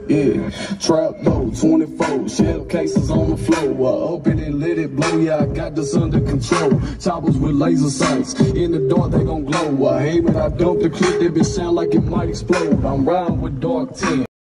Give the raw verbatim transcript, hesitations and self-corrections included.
Yeah, trap though, twenty-four, shell cases on the floor. Uh, open and let it blow, yeah, I got this under control. Choppers with laser sights, in the dark they gon' glow. I aim and I dump the clip, that bitch sound like it might explode. I'm riding with dark ten.